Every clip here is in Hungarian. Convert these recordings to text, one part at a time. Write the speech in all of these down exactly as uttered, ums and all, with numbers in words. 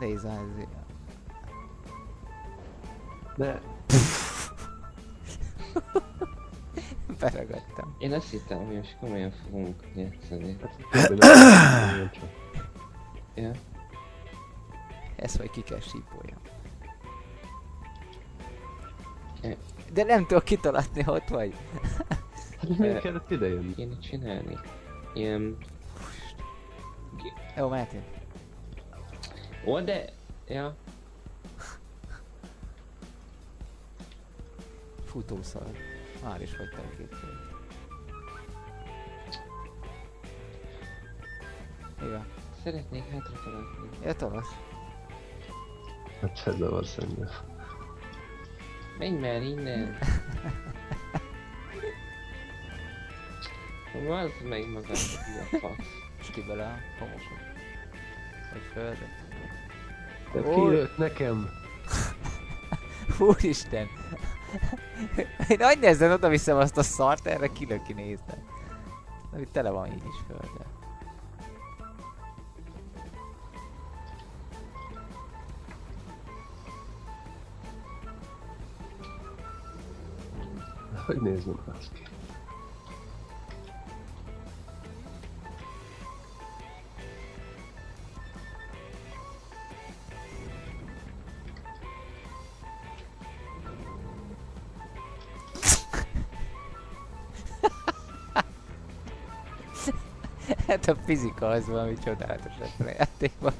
Nézd már ezért. De... Beragadtam. Én azt hittem, hogy most komolyan fogunk játszani. Ja. Ezt majd ki kell sípoljam. Ja. De nem tudok kitalatni, ott vagy. Hát miért kellett idejönni? Kéne csinálni. Ilyen... Jó, mehetünk. Ó, de... Ja. Futószal. Már is hagytam kétszer. Igen. Szeretnék hátra talatni. Ja, tolasz. Hát se zavar szerintem. Menj már innen! Vazd meg magad, hogy a fasz. És ki bele a homokot. Vagy földre. De kilőtt nekem! Úristen! Én nagy nehezen oda viszem azt a szart, erre kilök ki néztem. Ami tele van így is földre. Hogy nézd meg azt ki? Hát a fizika az valami csodálatos ebben a játékban.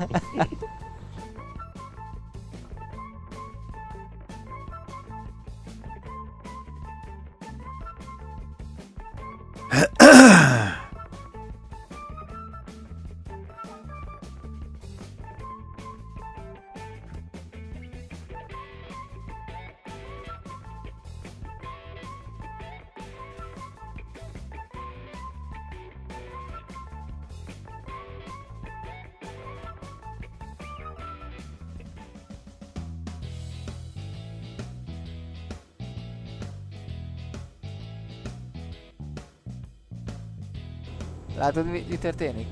Látod, mi, mi történik?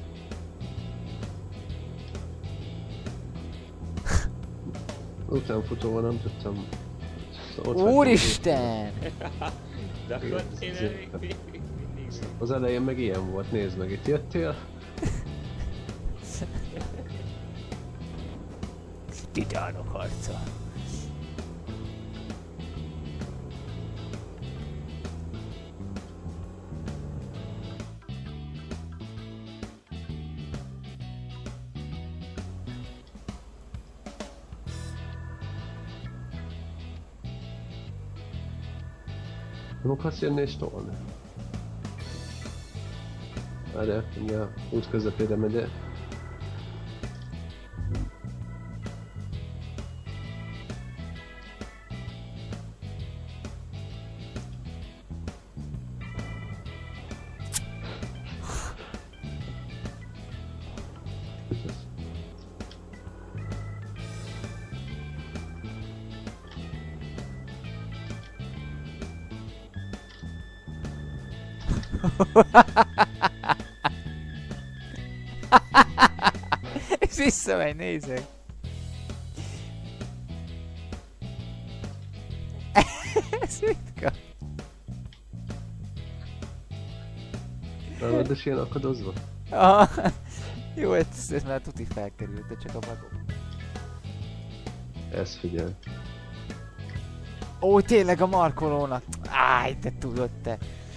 Utánfutóval nem tudtam... Úristen! De akkor én elég mindig. Az elején meg ilyen volt, nézd meg, itt jöttél. Titánok harca. Nem akarsz jönni és tolni? Várjál, ugye a út közepére megyek. És visszamegy, nézzek. Ez ritka. Nálad is ilyen akadozva? Aha. Jó, ez, ez már tuti felkerült, de csak a magok. Ezt figyelj. Ó, tényleg a markolónak. Áj, te tudod te.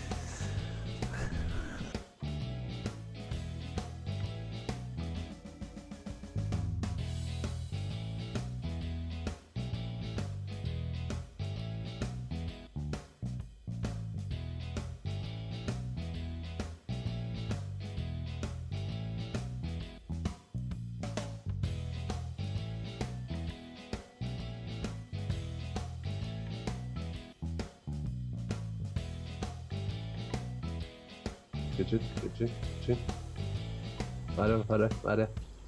Kicsit, kicsit, kicsit. Várj, várj, várj.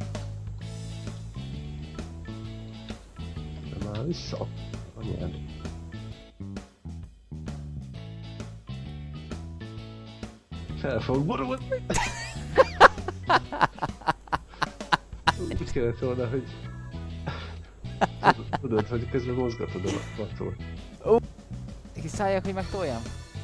De már vissza. Anyád. Fel fog borulni. Úgy kellett volna, hogy Tudod, hogy közben mozgatod a patót. Kiszálljak, hogy megtoljam?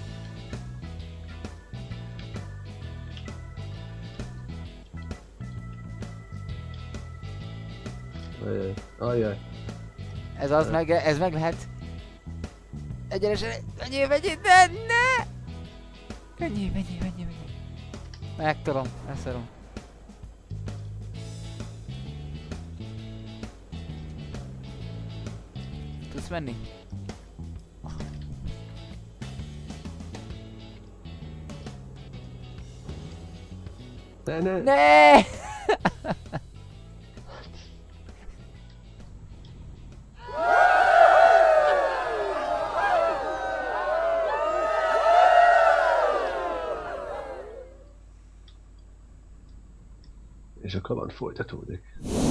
Ajjaj, ajjaj. Ez az meg, ez meg lehet. Egyenesen, menjél, menjél, ne, ne! Menjél, menjél, menjél, menjél. Megtolom, leszarom. Tudsz menni? Ne, ne! Ne! És a kaland folytatódik.